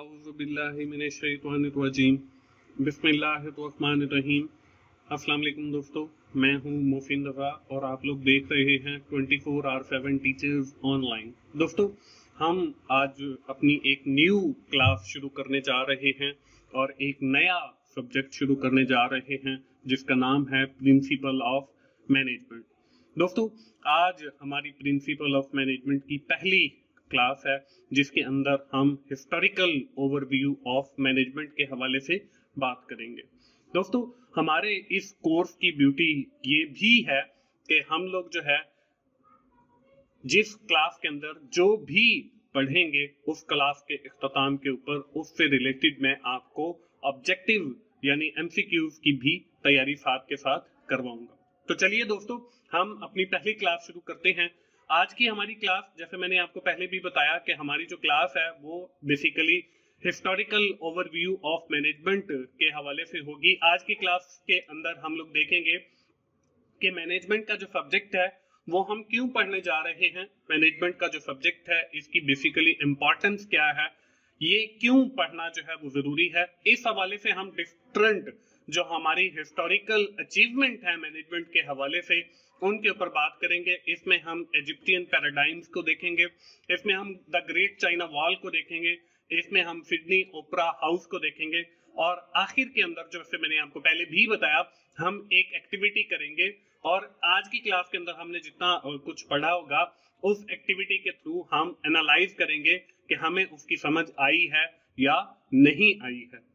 औज़ुबिल्लाहिमिनश्शैतानिर्रजीम बिस्मिल्लाहिर्रहमानिर्रहीम। अस्सलाम वालेकुम दोस्तों, मैं हूं मोफिन रज़ा और आप लोग देख रहे हैं 24/7 टीचर्स ऑनलाइन। दोस्तों, हम आज अपनी एक न्यू क्लास शुरू करने जा रहे हैं और एक नया सब्जेक्ट शुरू करने जा रहे हैं जिसका नाम है प्रिंसिपल ऑफ मैनेजमेंट। दोस्तों, आज हमारी प्रिंसिपल ऑफ मैनेजमेंट की पहली क्लास है जिसके अंदर हम हिस्टोरिकल ओवरव्यू ऑफ मैनेजमेंट के हवाले से बात करेंगे। दोस्तों, हमारे इस कोर्स की ब्यूटी ये भी है कि हम लोग जो है जिस क्लास के अंदर जो भी पढ़ेंगे उस क्लास के इख्तिताम के ऊपर उससे रिलेटेड मैं आपको ऑब्जेक्टिव यानी एमसीक्यूज की भी तैयारी साथ के साथ करवाऊंगा। तो चलिए दोस्तों, हम अपनी पहली क्लास शुरू करते हैं। आज की हमारी क्लास, जैसे मैंने आपको पहले भी बताया कि हमारी जो क्लास है वो basically historical overview of management के हवाले से होगी। आज की क्लास के अंदर हम लोग देखेंगे कि मैनेजमेंट का जो सब्जेक्ट है वो हम क्यों पढ़ने जा रहे हैं, मैनेजमेंट का जो सब्जेक्ट है इसकी बेसिकली इंपॉर्टेंस क्या है, ये क्यों पढ़ना जो है वो जरूरी है। इस हवाले से हम डिफरेंट जो हमारी हिस्टोरिकल अचीवमेंट है मैनेजमेंट के हवाले से उनके ऊपर बात करेंगे। इसमें हम इजिप्टियन पैराडाइम्स को देखेंगे, इसमें हम द ग्रेट चाइना वॉल को देखेंगे, इसमें हम सिडनी ओपेरा हाउस को देखेंगे और आखिर के अंदर, जैसे मैंने आपको पहले भी बताया, हम एक एक्टिविटी करेंगे और आज की क्लास के अंदर हमने जितना कुछ पढ़ा होगा उस एक्टिविटी के थ्रू हम एनालाइज करेंगे कि हमें उसकी समझ आई है या नहीं आई है।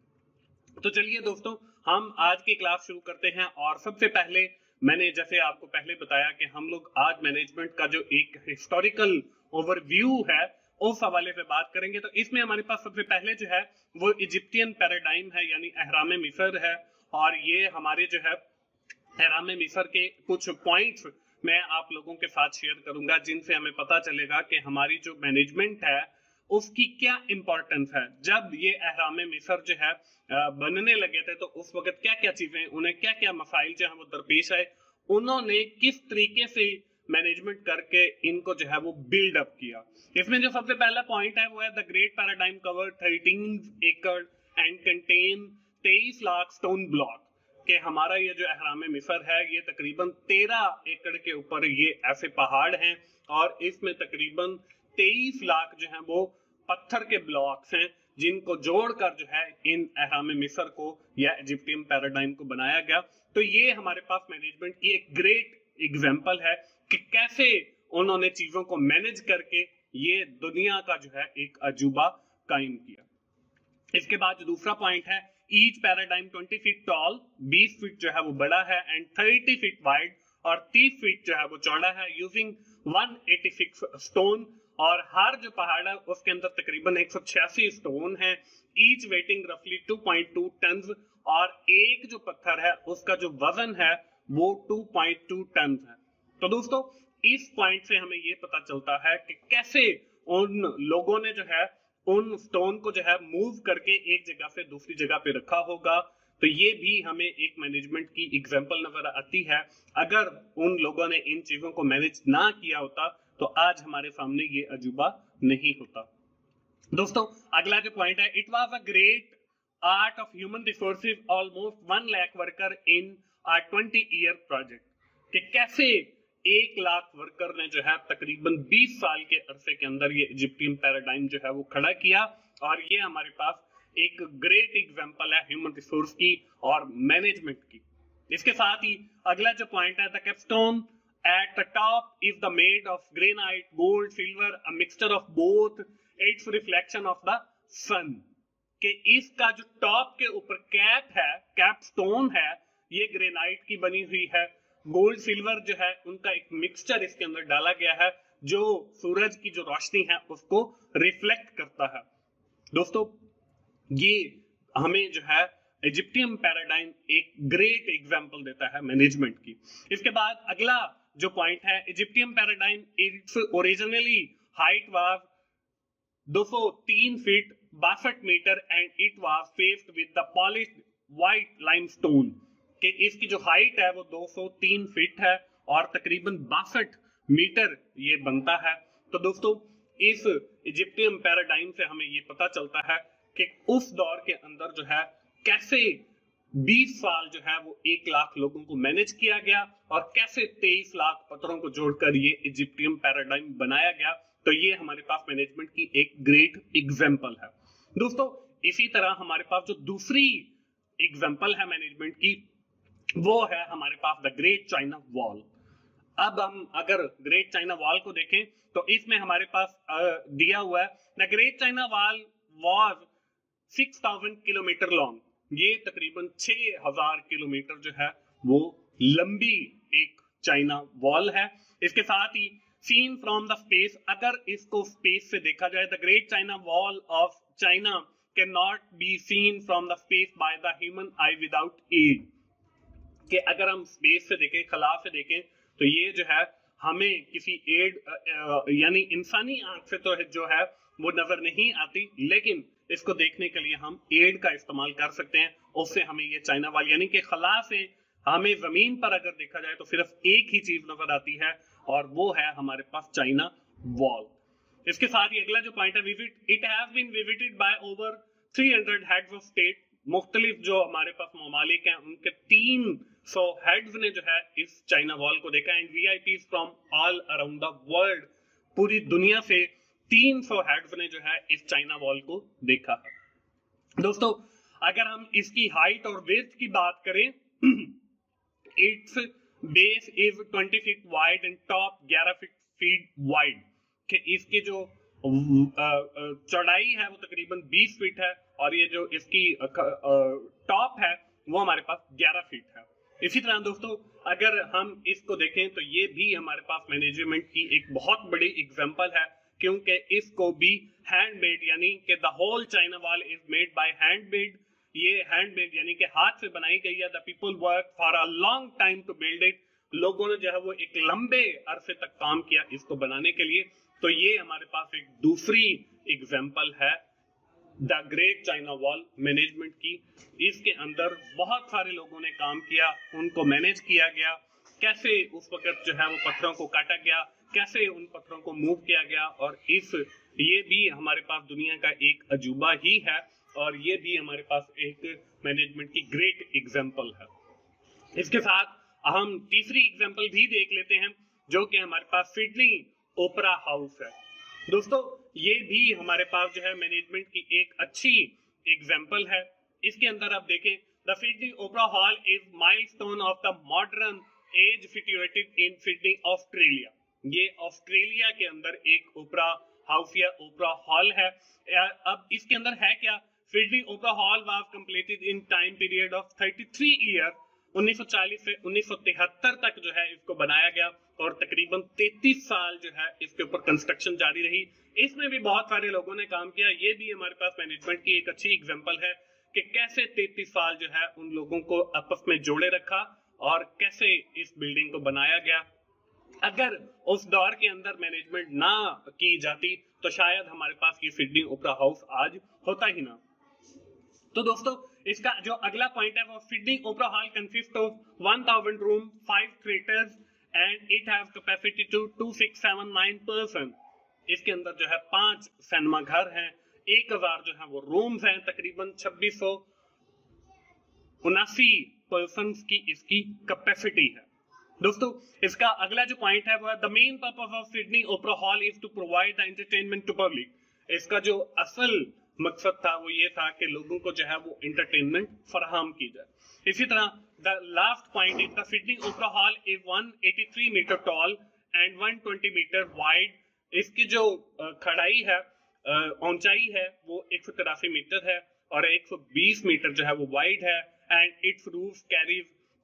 तो चलिए दोस्तों, हम आज की क्लास शुरू करते हैं और सबसे पहले मैंने जैसे आपको पहले बताया कि हम लोग आज मैनेजमेंट का जो एक हिस्टोरिकल ओवरव्यू है उस हवाले पे बात करेंगे। तो इसमें हमारे पास सबसे पहले जो है वो इजिप्टियन पैराडाइम है यानी अहराम मिस्र है और ये हमारे जो है अहराम मिस्र के कुछ पॉइंट्स मैं आप लोगों के साथ शेयर करूंगा जिनसे हमें पता चलेगा कि हमारी जो मैनेजमेंट है उसकी क्या इंपॉर्टेंस है। जब ये अहराम मिस्र जो है बनने लगे थे तो उस वक्त क्या क्या चीजें, उन्हें क्या क्या मसाइल जो है वो दरपेश आए, उन्होंने किस तरीके से मैनेजमेंट करके इनको जो है वो बिल्ड अप किया। इसमें जो सबसे पहला पॉइंट है वो है द ग्रेट पैराडाइम कवर 13 एकड़ and contain 23 lakh stone block. कि हमारा ये जो अहराम मिस्र है ये तकरीबन 13 एकड़ के ऊपर ये ऐसे पहाड़ हैं और इसमें तकरीबन 23 लाख जो है वो पत्थर के ब्लॉक्स हैं जिनको जोड़कर जो है इन अहराम मिस्र को या इजिप्टियन पैराडाइम को बनाया गया। तो ये हमारे पास मैनेजमेंट की एक ग्रेट एग्जांपल है कि कैसे उन्होंने चीजों को मैनेज करके ये दुनिया का जो है एक अजूबा कायम किया। इसके बाद दूसरा पॉइंट है each paradigm 20 feet tall, 20 feet जो है वो बड़ा है एंड 30 फीट वाइड और 30 फीट जो है वो चौड़ा है यूजिंग 186 स्टोन। और हर जो पहाड़ है उसके अंदर तकरीबन 186 स्टोन है, ईच वेटिंग रफली 2.2 टन और एक जो पत्थर है उसका जो वजन है वो 2.2 टन है। तो दोस्तों, इस पॉइंट से हमें ये पता चलता है कि कैसे उन लोगों ने जो है उन स्टोन को जो है मूव करके एक जगह से दूसरी जगह पे रखा होगा। तो ये भी हमें एक मैनेजमेंट की एग्जांपल नजर आती है। अगर उन लोगों ने इन चीजों को मैनेज ना किया होता तो आज हमारे सामने ये अजूबा नहीं होता। दोस्तों, अगला जो पॉइंट है, it was a great art of human resources almost 1 lakh worker in a 20 year project. कि कैसे 1 लाख वर्कर ने जो है तकरीबन 20 साल के अरसे के अंदर ये इजिप्टियन पैराडाइम जो है वो खड़ा किया और ये हमारे पास एक ग्रेट एग्जांपल है ह्यूमन रिसोर्स की और मैनेजमेंट की। इसके साथ ही अगला जो पॉइंट है, the capstone at the top is the made of granite, gold, silver, a mixture of both, its reflection of the sun। कि इसका जो टॉप के ऊपर कैप है, कैप स्टोन है, ये ग्रेनाइट की बनी हुई है, गोल्ड सिल्वर जो है उनका एक मिक्सचर इसके अंदर डाला गया है जो सूरज की जो रोशनी है उसको रिफ्लेक्ट करता है। दोस्तों, ये हमें जो है इजिप्टियन पैराडाइम एक ग्रेट एग्जांपल देता है मैनेजमेंट की। इसके बाद अगला जो पॉइंट है, Egyptian paradigm it's originally height was 203 feet 62 metre and it was faced with the polished white limestone. कि इसकी जो हाइट है वो 203 फीट है और तकरीबन 62 मीटर ये बनता है। तो दोस्तों, इस इजिप्टियन पैराडाइम से हमें ये पता चलता है कि उस दौर के अंदर जो है कैसे 20 साल जो है वो 1 लाख लोगों को मैनेज किया गया और कैसे 23 लाख पत्थरों को जोड़कर ये इजिप्टियन पैराडाइम बनाया गया। तो ये हमारे पास मैनेजमेंट की एक ग्रेट एग्जाम्पल है। दोस्तों इसी तरह हमारे पास जो दूसरी एग्जाम्पल है मैनेजमेंट की, वो है हमारे पास द ग्रेट चाइना वॉल। अब हम अगर ग्रेट चाइना वॉल को देखें तो इसमें हमारे पास दिया हुआ है the great China wall was 6000 kilometre long. ये तकरीबन 6000 किलोमीटर जो है वो लंबी एक चाइना वॉल है। इसके साथ ही सीन फ्रॉम द स्पेस, अगर इसको स्पेस से देखा जाए, the great China wall of China can not be seen from the space by the human eye without aid. कि अगर हम स्पेस से देखें, खला से देखें, तो ये जो है हमें किसी एड यानी इंसानी आंख से तो जो है वो नजर नहीं आती, लेकिन इसको देखने के लिए हम एड का इस्तेमाल कर सकते हैं। उससे हमें ये चाइना वॉल यानी कि खला से हमें जमीन पर अगर देखा जाए तो सिर्फ एक ही चीज नजर आती है और वो है हमारे पास चाइना वॉल। इसके साथ ही अगला जो पॉइंट है, visit it has been visited by over 300 heads of state. मुख्तलिफ जो हमारे पास ममालिक हैं उनके 300 हेड्स ने जो है इस चाइना वॉल को देखा and VIPs from all around the world, पूरी दुनिया से 300 हेड्स ने जो है इस चाइना वॉल को देखा है। दोस्तों अगर हम इसकी हाइट और वेथ की बात करें, it's base is 20 feet wide and top 11 feet wide. कि इसकी जो चौड़ाई है वो तकरीबन 20 फीट है और ये जो इसकी टॉप है वो हमारे पास 11 फीट है। इसी तरह दोस्तों अगर हम इसको देखें तो ये भी हमारे पास मैनेजमेंट की एक बहुत बड़ी एग्जांपल है, क्योंकि इसको भी हैंडमेड यानी कि the whole China wall is made by handmade. ये हैंडमेड यानी कि हाथ से बनाई गई है। The people work for a long time to build it. लोगों ने जो है वो एक लंबे अरसे तक काम किया इसको बनाने के लिए। तो ये हमारे पास एक दूसरी एग्जांपल है the great China wall management की। इसके अंदर बहुत सारे लोगों ने काम किया, उनको मैनेज किया गया, कैसे उस वक्त जो है वो पत्थरों को काटा गया, कैसे उन पत्थरों को मूव किया गया। और ये भी हमारे पास दुनिया का एक अजूबा ही है और ये भी हमारे पास एक मैनेजमेंट की ग्रेट एग्जांपल है। इसके साथ हम तीसरी एग्जांपल भी देख लेते हैं जो कि हमारे पास सिडनी ओपेरा हाउस है। दोस्तों ये भी हमारे पास जो है मैनेजमेंट की एक अच्छी एग्जांपल है। इसके अंदर आप देखें, the Sydney opera hall is milestone of the modern age situated in Sydney Australia. ये ऑस्ट्रेलिया के अंदर एक ओपेरा हाउस या ओपेरा हॉल है। अब इसके अंदर है क्या, Sydney opera hall was completed in time period of 33 year. 1940 से 1973 तक जो है इसको बनाया गया और तकरीबन 33 साल जो है इसके ऊपर कंस्ट्रक्शन जारी रही। इसमें भी बहुत सारे लोगों ने काम किया। ये भी हमारे पास मैनेजमेंट की एक अच्छी एग्जांपल है कि कैसे 33 साल जो है उन लोगों को आपस में जोड़े रखा और कैसे इस बिल्डिंग को बनाया गया। अगर उस दौर के अंदर मैनेजमेंट ना की जाती तो शायद हमारे पास ये सिडनी ओपेरा हाउस आज होता ही ना। तो दोस्तों इसका जो अगला पॉइंट है वो Sydney opera hall consist of 1000 room, 5 theatres and it have capacity to 2679 person. इसके अंदर जो है 5 सिनेमा घर हैं, 1000 जो है वो रूम्स हैं, तकरीबन 2679 पर्सन की इसकी कैपेसिटी है। दोस्तों इसका अगला जो पॉइंट है वो है the main purpose of Sydney opera hall is to provide the entertainment to public. इसका जो असल मकसद था वो ये था कि लोगों को जो है वो एंटरटेनमेंट फराहम की जाए। इसी तरह the last point is the Sydney opera hall is 183 metre tall and 120 metre wide. इसकी जो खड़ाई है, ऊंचाई है वो 183 मीटर है और 120 मीटर जो है वो वाइड है and it's roof carries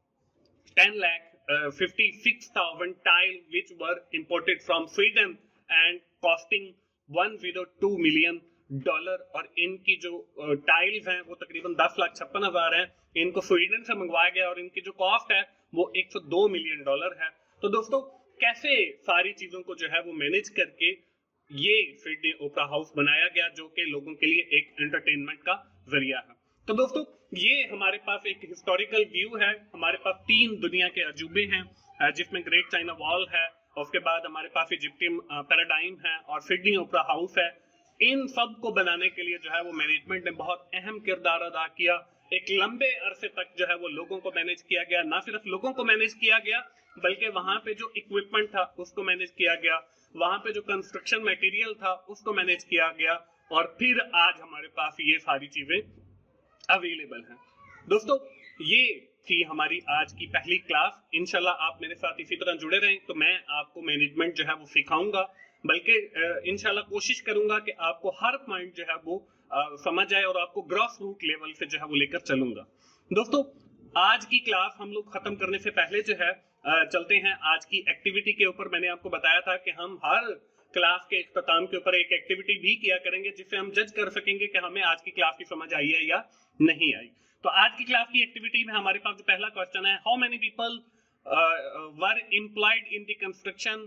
10,56,000 tile which were imported from Sweden and costing $102 million। और इनकी जो टाइल्स हैं वो तकरीबन 10,56,000 हैं। इनको स्वीडन से मंगवाया गया और इनकी जो कॉस्ट है वो $102 मिलियन है। तो दोस्तों कैसे सारी चीजों को जो है वो मैनेज करके ये सिडनी ओपेरा हाउस बनाया गया जो कि लोगों के लिए एक एंटरटेनमेंट का जरिया है। तो दोस्तों ये हमारे पास एक हिस्टोरिकल व्यू है। हमारे पास 3 दुनिया के अजूबे हैं जिसमें ग्रेट चाइना वॉल है, उसके बाद हमारे पास इजिप्टियन पैराडाइम है और सिडनी ओपेरा हाउस है। इन सब को बनाने के लिए जो है वो मैनेजमेंट ने बहुत अहम किरदार अदा किया। एक लंबे अरसे तक जो है वो लोगों को मैनेज किया गया, ना सिर्फ लोगों को मैनेज किया गया बल्कि वहां पे जो इक्विपमेंट था उसको मैनेज किया गया, वहां पे जो कंस्ट्रक्शन मटेरियल था उसको मैनेज किया गया, और फिर आज हमारे पास ये सारी चीजें अवेलेबल हैं। दोस्तों ये थी हमारी आज की पहली क्लास। इंशाल्लाह आप मेरे साथ इसी तरह जुड़े रहें तो मैं आपको मैनेजमेंट जो है वो सिखाऊंगा, बल्कि इंशाल्लाह कोशिश करूंगा कि आपको हर पॉइंट जो है वो समझ आए और आपको ग्रॉस रूट लेवल से जो है वो लेकर चलूंगा। दोस्तों आज की क्लास हम लोग खत्म करने से पहले जो है चलते हैं आज की एक्टिविटी के ऊपर। मैंने आपको बताया था कि हम हर क्लास के इख्तिताम के ऊपर एक एक्टिविटी भी किया करेंगे जिससे हम जज कर सकेंगे कि हमें आज की क्लास की समझ आई है या नहीं आई। तो आज की क्लास की एक्टिविटी में हमारे पास जो पहला क्वेश्चन है, how many people were employed in the construction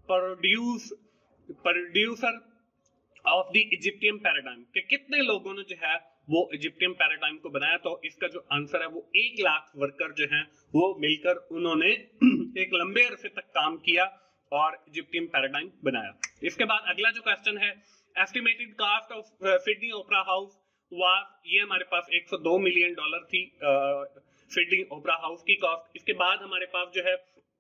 producer of the Egyptian paradigm, कि कितने लोगों ने जो है वो इजिप्टियन पैराडाइम को बनाया। तो इसका जो आंसर है वो 1 लाख वर्कर जो हैं वो मिलकर उन्होंने एक लंबे अरसे तक काम किया और इजिप्टियन पैराडाइम बनाया। इसके बाद अगला जो क्वेश्चन है, estimated cost of Sydney opera house was, ये हमारे पास $102 मिलियन थी सिडनी ओपेरा हाउस की कॉस्ट। इसके बाद हमारे पास जो है,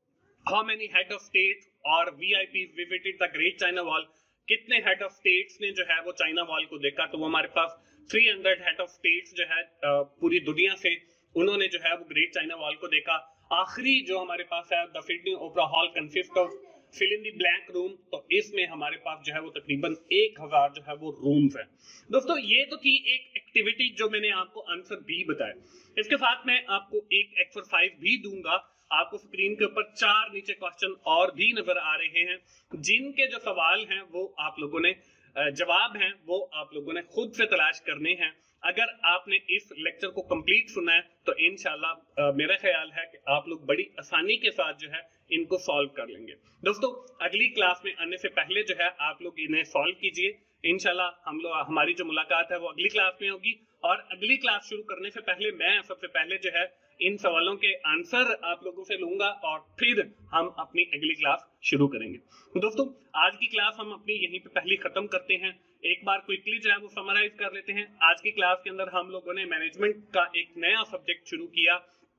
how many head of state और VIPs visited the great China wall, कितने हेड ऑफ स्टेट्स ने जो है वो चाइना वॉल को देखा। तो वो हमारे पास 300 हेड ऑफ स्टेट्स जो है पूरी दुनिया से उन्होंने जो है वो ग्रेट चाइना वॉल को देखा। आखिरी जो हमारे पास है, the Sydney opera hall consist of fill in the blank room, तो इसमें हमारे पास जो है वो तकरीबन 1000 जो है वो रूम्स है। दोस्तों ये तो थी एक एक्टिविटी जो मैंने आपको आंसर भी बताया। इसके साथ मैं आपको एक एक्सरसाइज भी दूंगा। आपको स्क्रीन के ऊपर 4 नीचे क्वेश्चन और भी नजर आ रहे हैं जिनके जो सवाल हैं वो आप लोगों ने जवाब हैं वो आप लोगों ने खुद से तलाश करने हैं। अगर आपने इस लेक्चर को कंप्लीट सुना है तो इंशाल्लाह मेरा ख्याल है कि आप लोग बड़ी आसानी के साथ जो है इनको सॉल्व कर लेंगे। दोस्तों अगली क्लास में आने से पहले जो है आप लोग इन्हें सॉल्व कीजिए। इंशाल्लाह हमारी जो मुलाकात है वो अगली क्लास में होगी, और अगली क्लास शुरू करने से पहले मैं सबसे पहले जो है इन सवालों के आंसर आप लोगों से लूंगा और फिर हम अपनी अगली क्लास शुरू करेंगे। दोस्तों आज की क्लास हम अपनी यहीं पे पहली खत्म करते हैं। एक बार क्विकली जो है वो समराइज कर लेते हैं। आज की क्लास के अंदर हम लोगों ने मैनेजमेंट का एक नया सब्जेक्ट शुरू किया।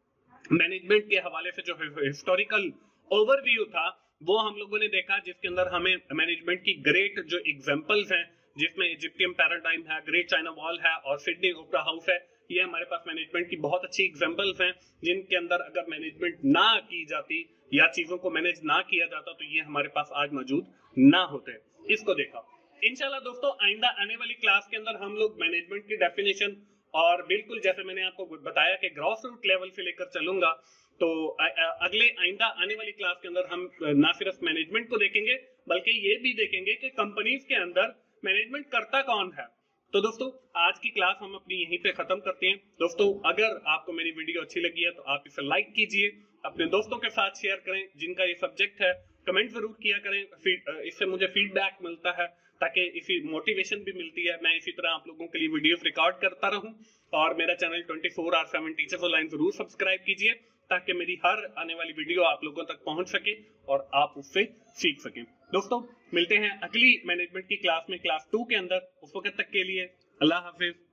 मैनेजमेंट के हवाले से जो हिस्टोरिकल ओवरव्यू था वो हम लोगों ने देखा, जिसके अंदर हमें मैनेजमेंट की ग्रेट जो एग्जांपल्स हैं, जिसमें इजिप्टियन पैराडाइम है, ग्रेट चाइना वॉल है और सिडनी ओपेरा हाउस है, ये हमारे पास मैनेजमेंट की बहुत अच्छी एग्जांपल्स हैं जिनके अंदर अगर मैनेजमेंट ना की जाती या चीजों को मैनेज ना किया जाता तो ये हमारे पास आज मौजूद ना होते। इसको देखा। इंशाल्लाह दोस्तों आइंदा आने वाली क्लास के अंदर हम लोग मैनेजमेंट की डेफिनेशन और बिल्कुल जैसे मैंने आपको बताया कि ग्रॉस रूट लेवल से लेकर चलूंगा, तो अगले आइंदा आने वाली क्लास के अंदर हम ना सिर्फ मैनेजमेंट को देखेंगे बल्कि ये भी देखेंगे कि कंपनीज के अंदर मैनेजमेंट करता कौन है। तो दोस्तों आज की क्लास हम अपनी यहीं पे खत्म करते हैं। दोस्तों अगर आपको मेरी वीडियो अच्छी लगी है तो आप इसे लाइक कीजिए, अपने दोस्तों के साथ शेयर करें जिनका ये सब्जेक्ट है, कमेंट जरूर किया करें, इससे मुझे फीडबैक मिलता है ताकि इसी मोटिवेशन भी मिलती है। मैं इसी तरह आप लोगों के लिए वीडियोस रिकॉर्ड करता रहूं, और मेरा चैनल 24/7 टीचर्स ऑनलाइन जरूर सब्सक्राइब कीजिए ताकि मेरी हर आने वाली वीडियो आप लोगों तक पहुंच सके और आप उससे सीख सकें। दोस्तों मिलते हैं अगली मैनेजमेंट की क्लास में, क्लास 2 के अंदर। उस वक्त तक के लिए अल्लाह हाफिज।